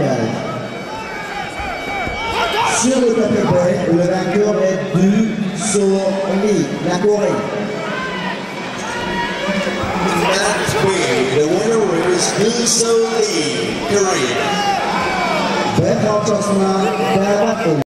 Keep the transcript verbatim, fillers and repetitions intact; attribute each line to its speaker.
Speaker 1: cage. Sur le tapis vert, le vainqueur est Du So-Lee, la Corée.
Speaker 2: Match three, the winner is Du So-Lee, Korea.
Speaker 1: Beth Hoffman,